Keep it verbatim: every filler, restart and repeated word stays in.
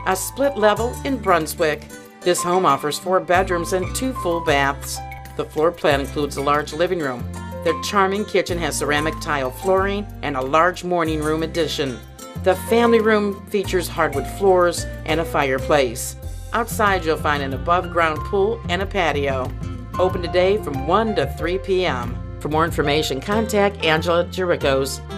a split level in Brunswick. This home offers four bedrooms and two full baths. The floor plan includes a large living room. The charming kitchen has ceramic tile flooring and a large morning room addition. The family room features hardwood floors and a fireplace. Outside you'll find an above-ground pool and a patio. Open today from one to three p m For more information, contact Angela Giarikos